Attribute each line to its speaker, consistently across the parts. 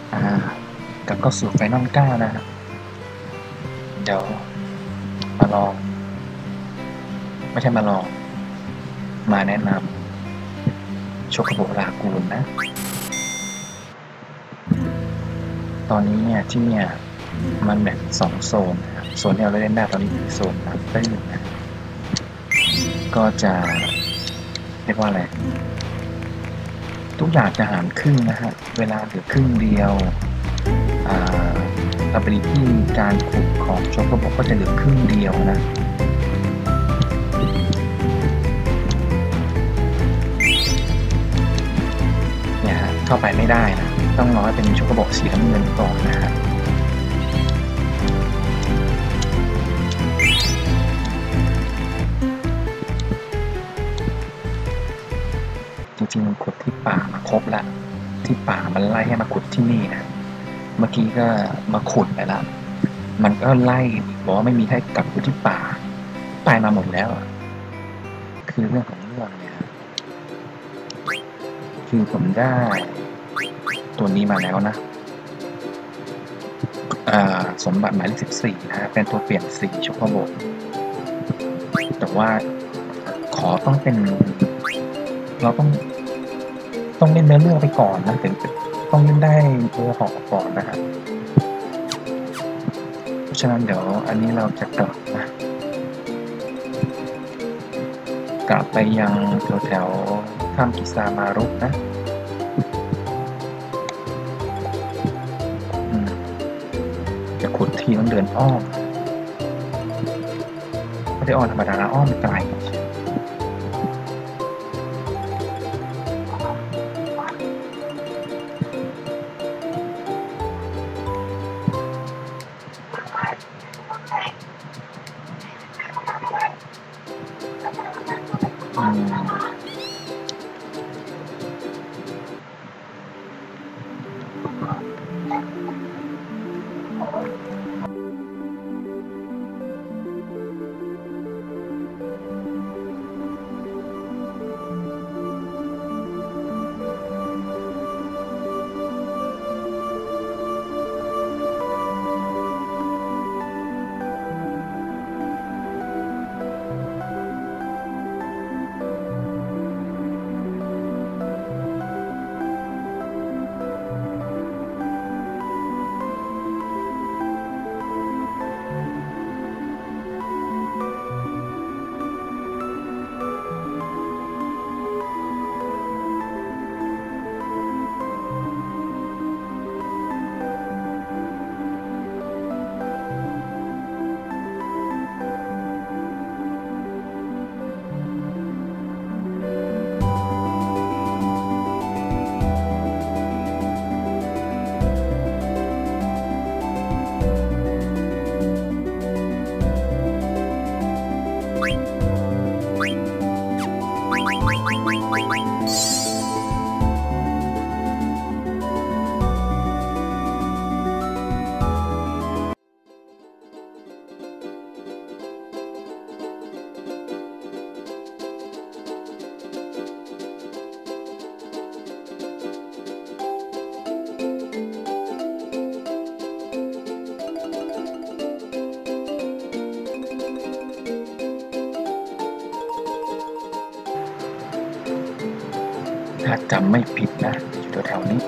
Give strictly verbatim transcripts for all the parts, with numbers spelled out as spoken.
Speaker 1: อ่ากลับเข้าสู่ไฟนอลเก้านะฮะเดี๋ยวมาลองไม่ใช่มาลองมาแนะนำโชโกโบรากูนนะ ตอนนี้เนี่ยที่เนี่ยมันแบ่งสองโซนนะครับโซนที่เราเล่นได้ตอนนี้คือโซนน้ำตื้นนะก็จะเรียกว่าอะไรทุกอย่างจะหารครึ่งนะฮะเวลาเหลือครึ่งเดียวอ่า ability การขุดของโชโกโบก็จะเหลือครึ่งเดียวนะเนี่ยฮะเข้าไปไม่ได้นะต้องรอให้เป็นโชโกโบสีน้ำเงินก่อนนะฮะจริงๆขุดที่ป่ามาครบละที่ป่ามันไล่ให้มาขุดที่นี่นะเมื่อกี้ก็มาขุดไปแล้วมันก็ไล่บอกว่าไม่มีให้กลับอยู่ที่ป่าไปมาหมดแล้วคือเรื่องของเรื่องเนี่ยคือผมได้ตัวนี้มาแล้วนะสมบัติหมายเลขสิบสี่นะเป็นตัวเปลี่ยนสีโชโกโบแต่ว่าขอต้องเป็นเราต้องต้องเล่นเนื้อเรื่องไปก่อนนะถึงต้องเล่นได้ตัวหอกก่อนนะฮะเพราะฉะนั้นเดี๋ยวอันนี้เราจะกลับนะกลับไปยังแถวแถวถ้ำกิซามารุนะจะขุดทีต้องเดินอ้อมไม่ได้อ้อมธรรมดาอ้อมไกลถ้าจำไม่ผิดนะอยู่แถวๆนี้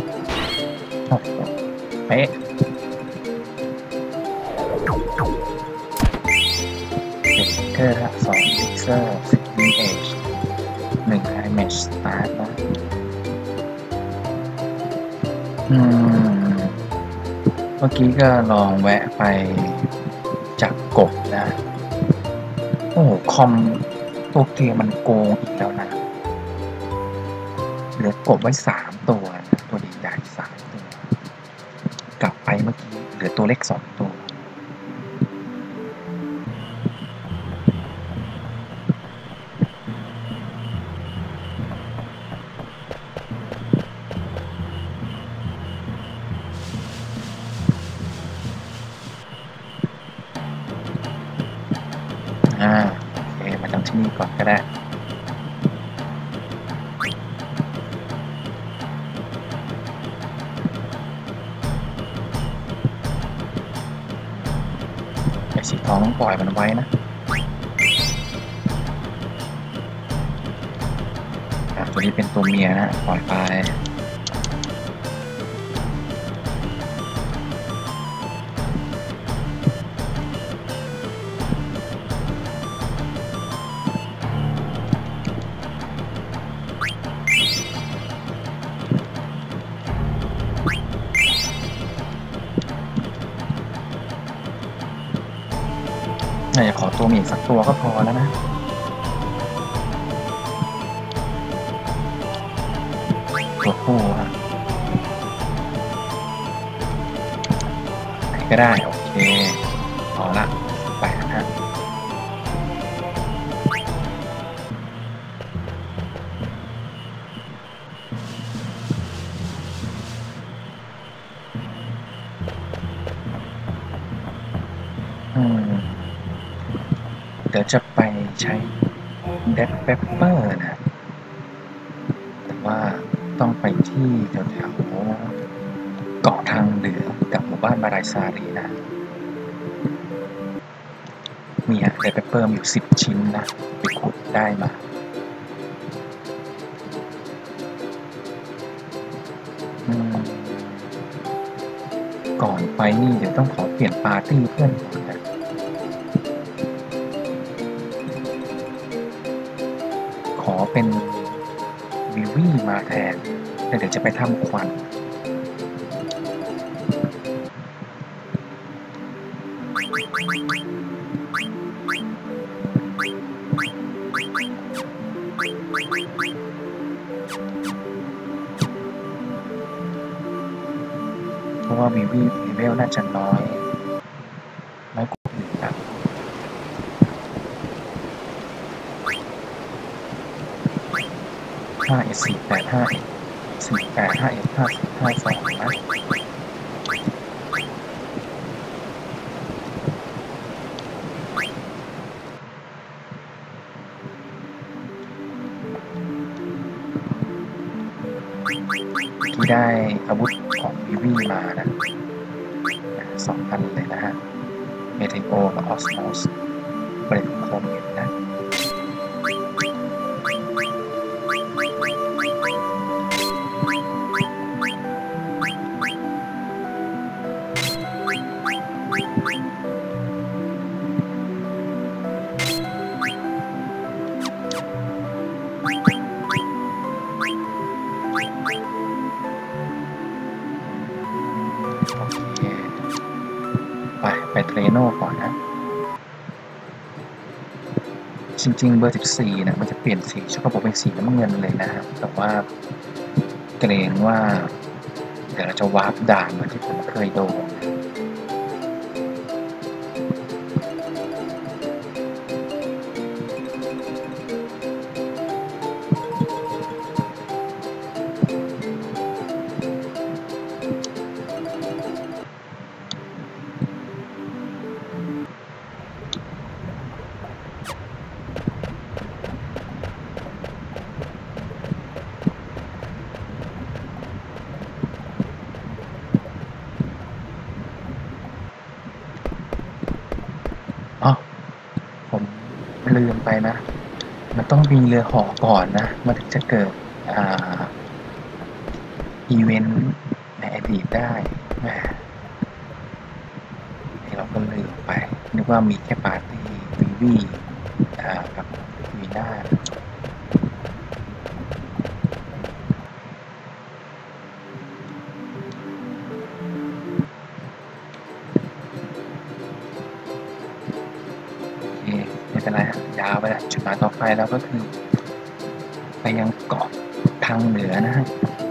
Speaker 1: เป๊ะเกอร์ฮะสองพิกเซลสิบวีเอชหนึ่งไอเมจสตาร์ทนะอืมเมื่อกี้ก็ลองแวะไปจากกบนะโอ้โหคอมตัวเกมมันโกงอีกแล้วนะเหลือกบไว้สามตัวนะตัวใหญ่ๆสามตัวกลับไปเมื่อกี้เหลือตัวเล็กสองตัวอ่าโอเคมาจากที่นี่ก่อนก็ได้สีทองต้องปล่อยมันไว้นะอ่ะตัวนี้เป็นตัวเมียนะปล่อยไปน่าจะขอตัวเมียสักตัวก็พอแล้วนะตัวผู้อะไหนก็ได้โอเคพอละไปนะฮะอืมเดี๋ยวจะไปใช้แดดเปปเปอร์นะแต่ว่าต้องไปที่แถวๆเกาะทางเหนือกับหมู่บ้านมาไรซารีนะมีฮะแดดเปปเปอร์อยู่สิบชิ้นนะไปขุดได้มาก่อนไปนี่เดี๋ยวต้องขอเปลี่ยนปาร์ตี้เพื่อนก่อนนะขอเป็นวิวี่มาแทนแล้วเดี๋ยวจะไปทำควันเพราะว่าวิวี่เลเวลน่าจะน้อยน้อยกว่าอื่นนะห้าเอสี่แปดห้าเอสี่แปดห้าเอห้าห้าสองนะที่ได้อาวุธของวิวี่มานะสองอันเลยนะฮะเมเทโอกับออสมอสเบรกคมเห็นนะไปไปเทรโน่ก่อนนะจริงๆเบอร์สิบสี่นะมันจะเปลี่ยนสีชอบบอกเป็นสีน้ำเงินเลยนะครับแต่ว่าเกรงว่าเดี๋ยวเราจะวาร์ปด่านเหมือนที่ผมเคยโดนอ๋อผมลืมไปนะมันต้องมีเรือห่อก่อนนะมันถึงจะเกิดอ่าอีเวนต์ในอดีตได้แหมเราก็ลืมไปนึกว่ามีแค่ปาร์ตี้วีวีอ่ากับวีน่าไม่เป็นไรฮะยาวไปละจุดหมายต่อไปแล้วก็คือไปยังเกาะทางเหนือนะฮะ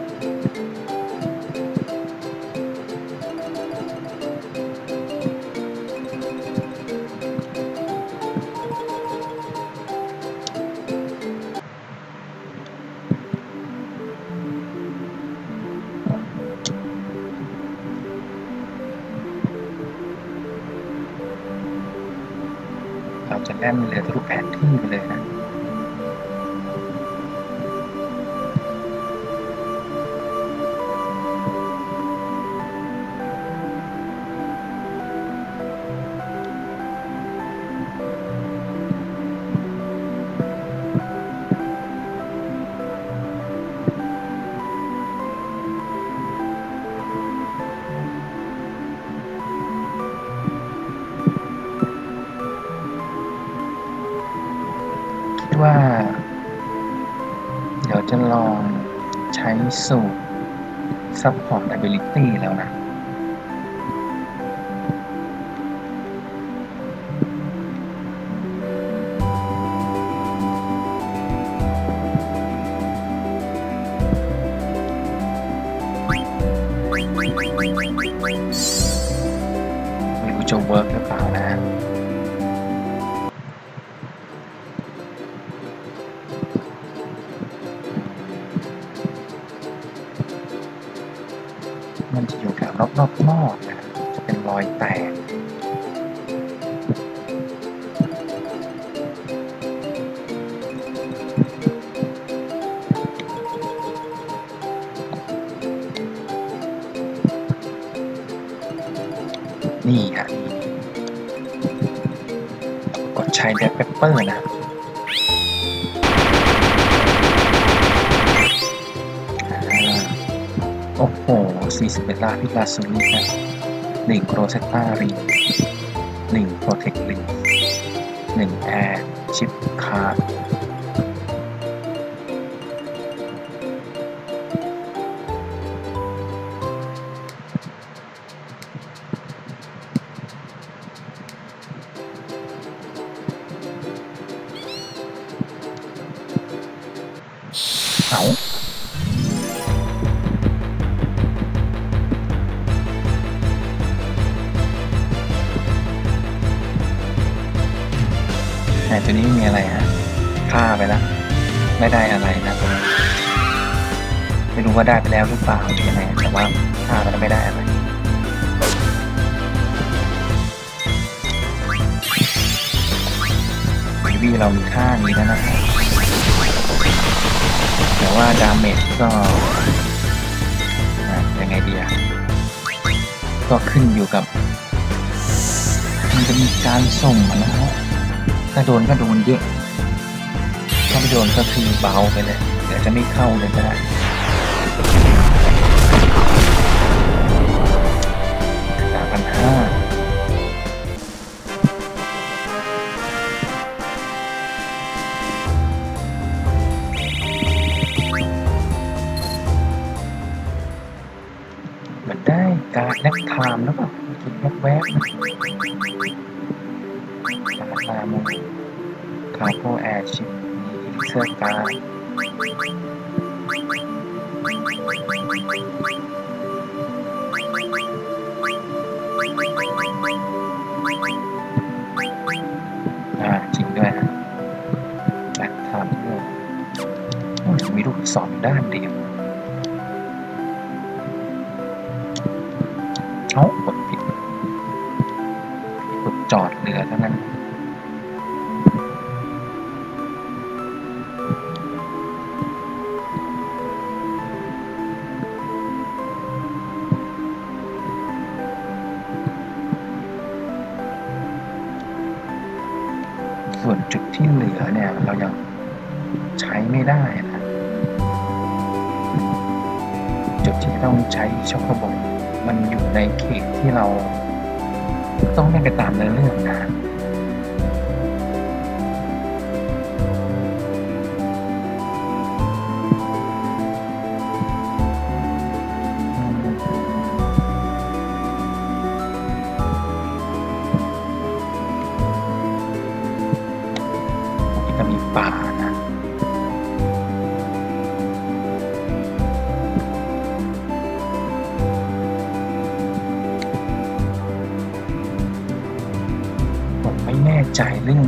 Speaker 1: เราจะแล่นเรือทะลุแผนที่ไปเลยนะสูตร Support Ability แล้วนะไม่รู้จะเวิร์กหรือเปล่านะมันจะอยู่แถวรอบๆนอกนะจะเป็นรอยแตกนี่ฮะกดใช้แดปเปเปอร์นะโอ้โหสี่สิบเอ็ดลาพิลาซูนินะหนึ่งโรเซตตารีหนึ่งโปรเทคลิงหนึ่งแอร์ชิปคาร์ดเอาแต่ตัวนี้ไม่มีอะไรฮะฆ่าไปแล้วไม่ได้อะไรนะตัวนี้ไม่รู้ว่าได้ไปแล้วหรือเปล่าหรือยังไงแต่ว่าฆ่าไปแล้วไม่ได้อะไรวีเรามีค่านี้แล้วนะครับแต่ว่าดาเมจก็ยังไงดีอ่ะก็ขึ้นอยู่กับมันจะมีการส่งนะฮะถ้าโดนก็โดนเยอะถ้าไม่โดนก็คือเบาไปเลยเดี๋ยวจะไม่เข้าเลยก็ได้สามพันห้าเหมือนได้การแนบไทม์แล้วก็คิดแวบๆตาโมคาโพแอร์ชิปมีเสื้อการอ่าจริงด้วยฮะแอดไทม์ด้วยมีลูกศรด้านเดียวเอ้ากดผิดกดจอดเรือเท่านั้นส่วนจุดที่เหลือเนี่ยเรายังใช้ไม่ได้นะจุดที่ต้องใช้ช็อกโกแลตมันอยู่ในเขตที่เราต้องเล่นไปตามเรื่องนะที่ก็มีป่านะไม่แน่ใจเรื่อง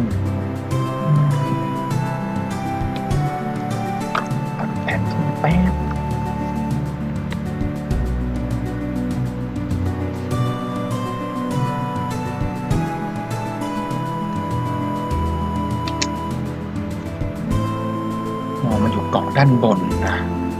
Speaker 1: อัดแอนที่แป๊บมองมันอยู่เกาะด้านบนนะ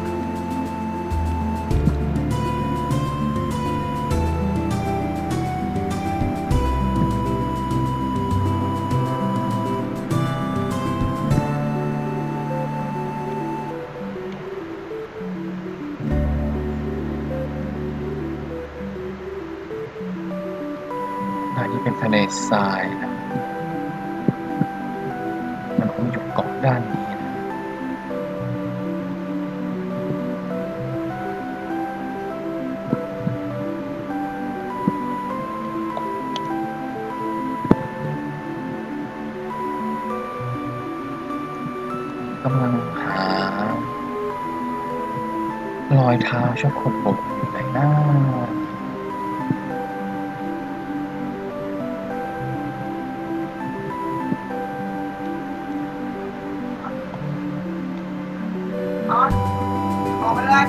Speaker 1: อันนี้เป็นทะเลทรายนะมันคงอยู่เกาะด้านนี้นะกำลังหารอยเท้าช็อกโกโบอยู่ไหนนะ
Speaker 2: ออนออกไปเลย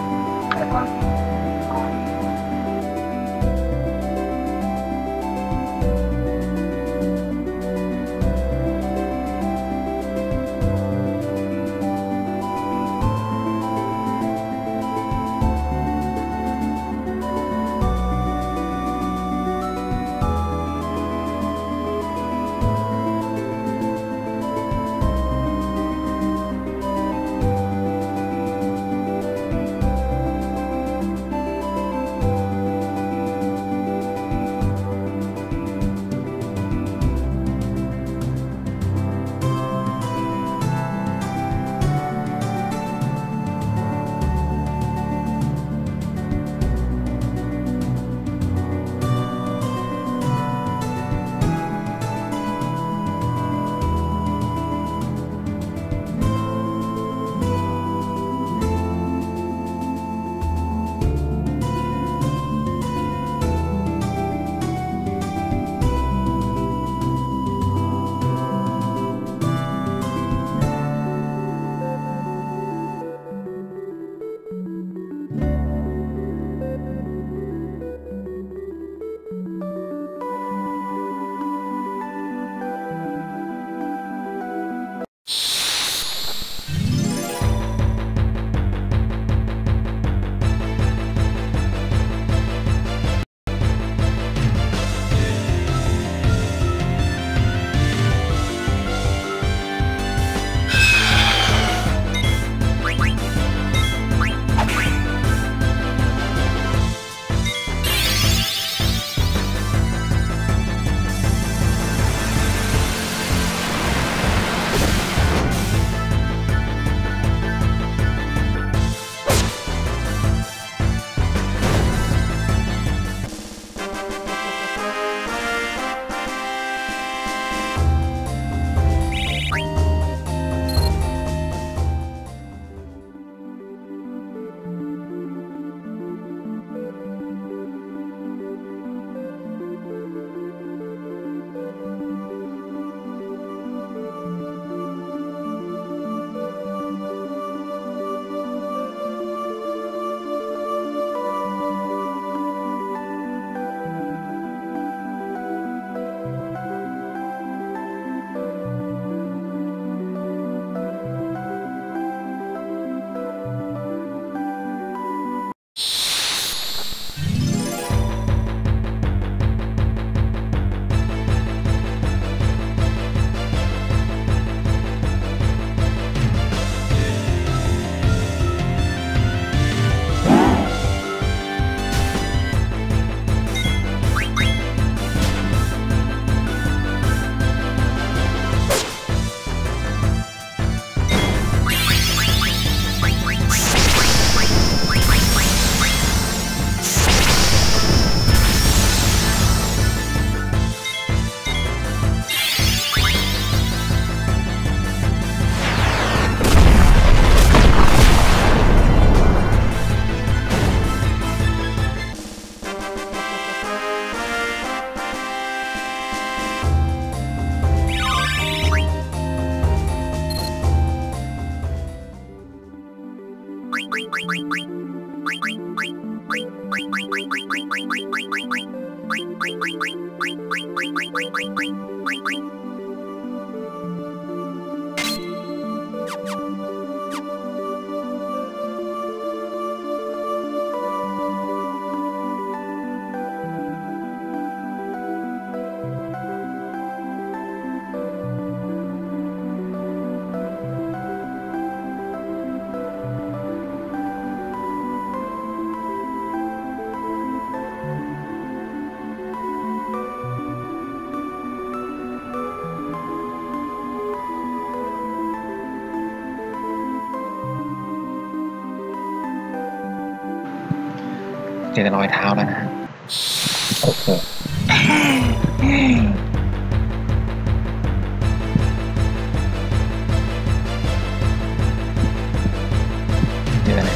Speaker 1: เจอรอยเท้าแล้วนะโอ้โห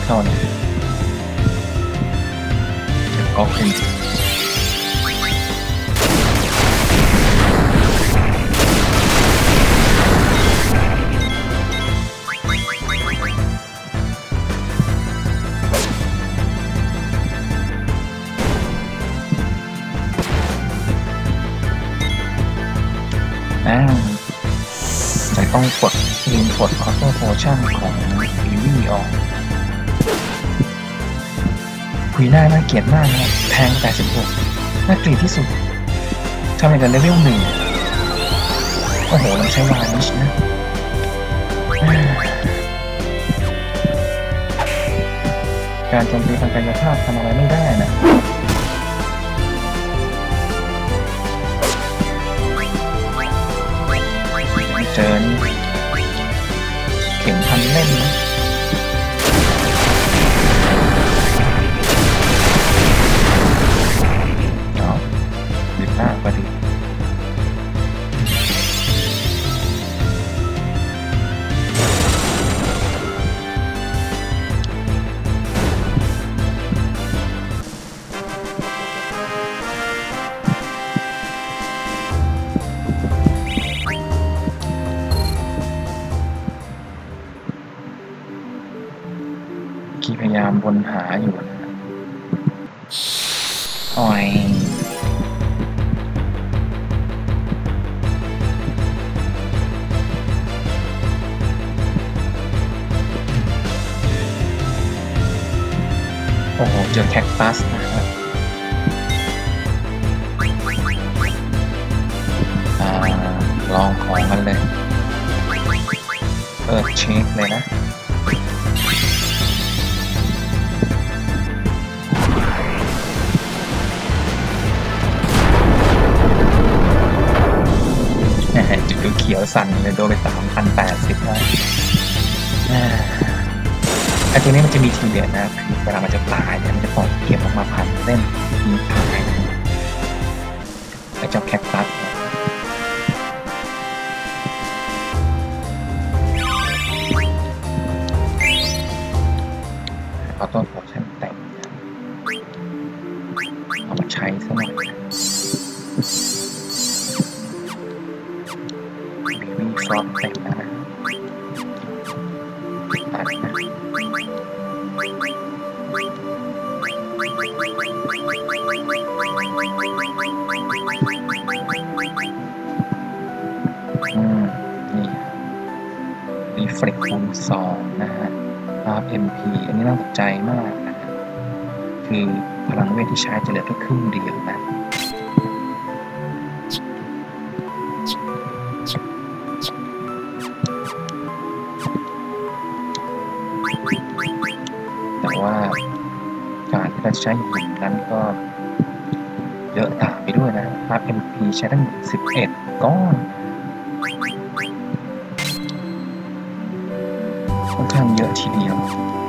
Speaker 1: เข้าเนี่ยก็คุณอ่าจะต้องกดลืมกดออโต้โพชั่นของวีวีออกคุยหน้าน่าเกลียดมากนะแพงแปดสิบหกน่าเกลียดที่สุดทำอะไรกันเลเวลหนึ่งโอ้โหเราใช้วานิชนะการโจมตีทางกายภาพทำอะไรไม่ได้นะเจอนี่เข็มพันเล่นนะเนาะหยุดหน้าพอดีพยายามวนหาอยู่นะอ้อยโอ้โหเจอแคคตัสนะครับอ่าลองของมันเลยเปิดเช็คเลยนะจุดเขียวสั่นเลยโดนไปสามพันแปดสิบแล้วไอ้ตัวนี้มันจะมีทีเด็ดนะคือเวลามันจะตายเนี่ยมันจะปล่อยเก็บออกมาพันเล่นมีตายไอ้เจ้าแคคตัสเอาต้นโพชั่นแต่งเอามาใช้ซะหน่อยซอฟแต่งนะตัดนะอืมนี่รีเฟล็กคูณสองนะฮะ อาร์ เอ็ม พี อันนี้น่าสนใจมากนะฮะคือพลังเวทที่ใช้จะเหลือแค่ครึ่งเดียวนะแต่ว่าการที่เราใช้หินนั้นก็เยอะตามไปด้วยนะ อาร์ เอ็ม พี ใช้ตั้งสิบเอ็ดก้อนค่อนข้างเยอะทีเดียว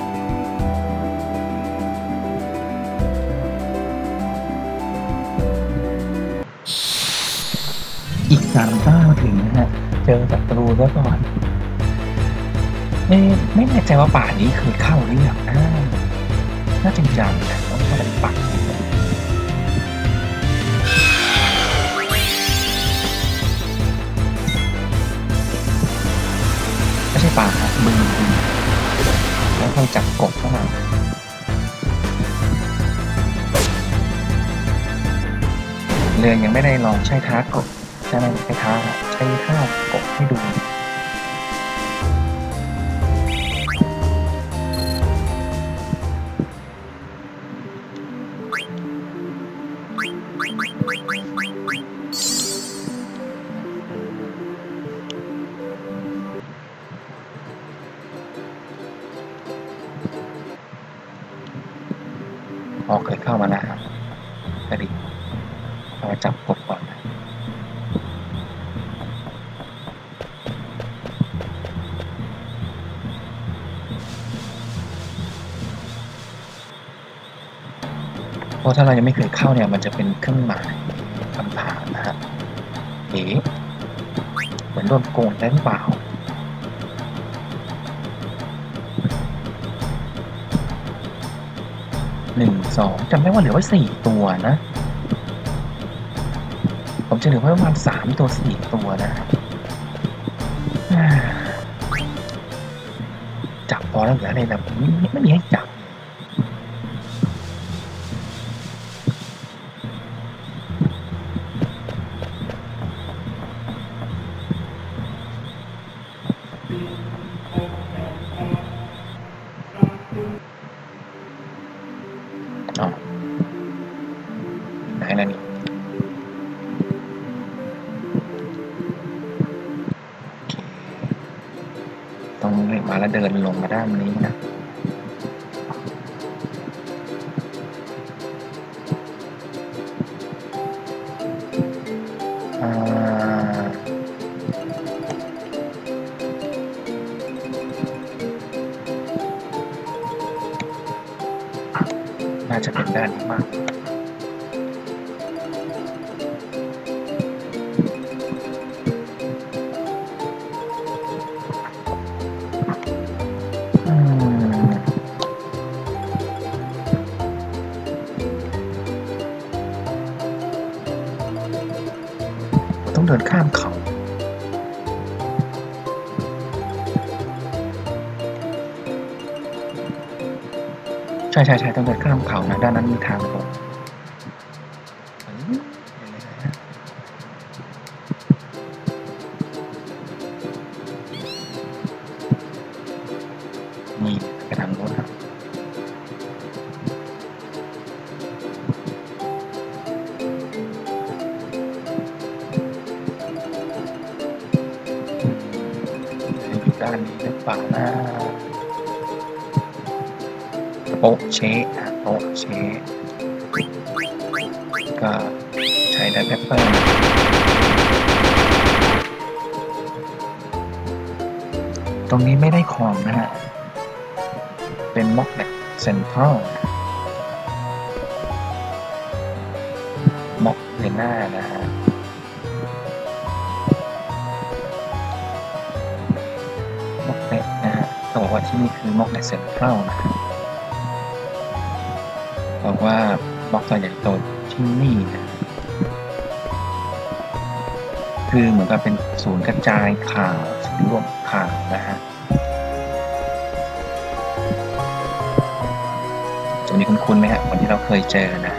Speaker 1: อีกสามก้าวถึงนะฮะเจอศัตรูซะก่อนเอ๊ะไม่แน่ใจว่าป่านี้เคยเข้าหรือยังนะน่าจริงจังแต่ต้องเข้าไปปักไม่ใช่ป่าครับบึงบึงแล้วค่อยจับกบเข้ามาเรือนยังไม่ได้ลองใช้ท้ากบใช่ไหมใช้ท้าใช้ท่ากบให้ดูพอเคยเข้ามาแล้วครับก็ดีเอามาจับกดก่อนนะเพราะถ้าเรายังไม่เคยเข้าเนี่ยมันจะเป็นเครื่องหมายคำถามนะฮะเอ๊ะเหมือนโดนโกงได้หรือเปล่าหนึ่งสองจำได้ว่าเหลือไว้สี่ตัวนะผมจะเหลือไว้ประมาณสามตัวสี่ตัวนะจับพอแล้วเหลืออะไรแบบไม่ไม่มีให้จับอ๋อไหนล่ะนี่ต้องเรียกมาแล้วเดินลงมาด้านนี้นะน่าจะเป็นด้านนี้มากต้องเดินข้ามเขาใช่ใช่ใช่ต้องเดินข้ามเขานะด้านนั้นมีทางลงนี่ไปทางโน้นครับอยู่ด้านนี้หรือเปล่านะโป๊ะเชะโป๊ะเชะก็ใช้ได้แอปเปิลตรงนี้ไม่ได้ของนะฮะเป็นม็อกแบกเซ็นทรัลม็อกเลน่านะฮะม็อกแบกนะฮะเขาบอกว่าที่นี่คือม็อกแบกเซ็นทรัลนะบอกว่าบล็อกตัวใหญ่โตที่นี่นะคือเหมือนกับเป็นศูนย์กระจายข่าวศูนย์รวมข่าวนะฮะจะมีคุ้นๆไหมฮะวันที่เราเคยเจอนะ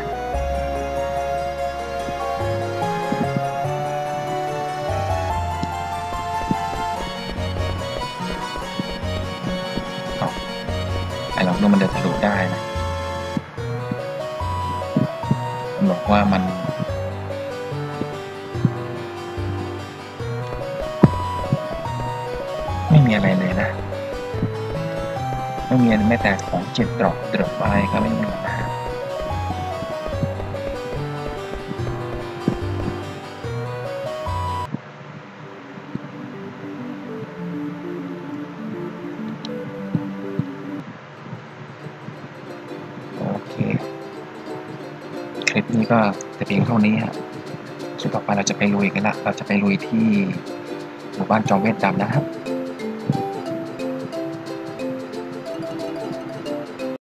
Speaker 1: ไอ้เราดูมันเดินทะลุได้นะบอกว่ามันไม่มีอะไรเลยนะไม่มีแม้แต่ของเจ็ดดอกดอกอะไรก็ไม่มีนะโอเคคลิปนี้ก็จะเพียงเท่านี้ฮะคลิปต่อไปเราจะไปลุยกันละเราจะไปลุยที่หมู่บ้านจอมเวทดำนะครับ